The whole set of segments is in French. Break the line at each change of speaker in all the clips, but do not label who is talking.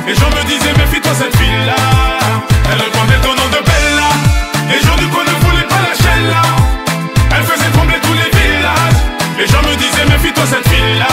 Les gens me disaient méfie-toi cette fille-là. Elle répondait au nom de Bella. Les gens du coin ne voulaient pas lâcher là. Elle faisait trembler tous les villages. Les gens me disaient méfie-toi cette fille-là.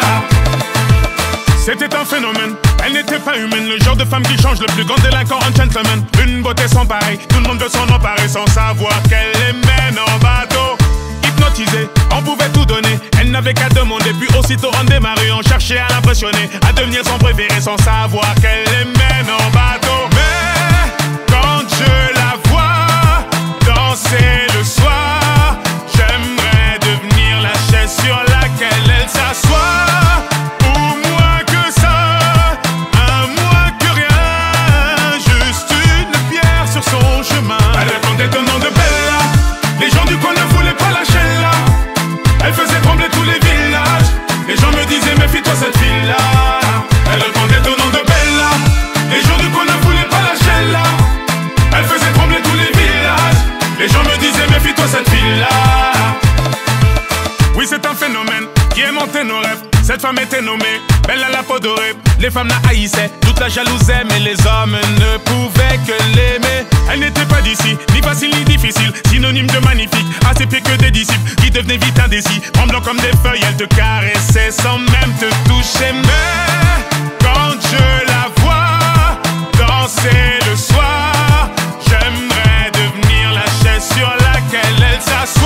C'était un phénomène, elle n'était pas humaine. Le genre de femme qui change le plus grand délinquant en gentleman. Une beauté sans pareil, tout le monde veut s'en emparer sans savoir qu'elle les mène en bateau. Hypnotisée, on pouvait tout donner. Elle n'avait qu'à demander, puis aussitôt on démarrait. On cherchait à l'impressionner, à devenir son préféré sans savoir qu'elle les mène en bateau. Mais quand je la vois danser le soir, j'aimerais devenir la chaise sur laquelle elle s'assoit. Méfie-toi cette fille-là. Elle répondait au nom de Bella. Les gens du coin ne voulaient pas lâcher là. Elle faisait trembler tous les villages. Les gens me disaient méfie-toi cette fille-là. Oui, c'est un phénomène qui aimantait nos rêves. Cette femme était nommée Bella la peau dorée. Les femmes la haïssaient, toute la jalousaient, mais les hommes ne pouvaient que l'aimer. Elle n'était pas d'ici, ni facile ni difficile, synonyme de magnifique, à ses pieds que des disciples qui devenaient vite indécis. Tremblant comme des feuilles, elle te caressait sans même te toucher. Mais quand je la vois danser le soir, j'aimerais devenir la chaise sur laquelle elle s'assoit.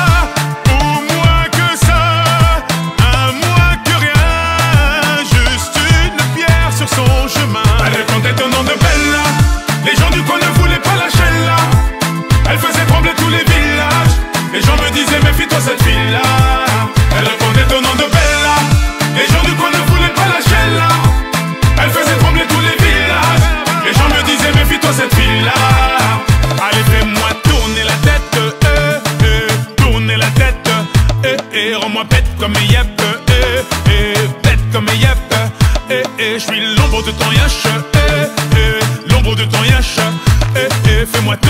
Méfie-toi cette fille-là. Elle répondait au nom de Bella. Les gens du coin ne voulaient pas lâcher là. Elle faisait trembler tous les villages. Les gens me disaient méfie-toi cette fille-là. Allez fais-moi tourner la tête, tourner la tête, rends-moi bête comme yep, bête comme yep, je suis l'ombre de ton yash, l'ombre de ton yash, fais-moi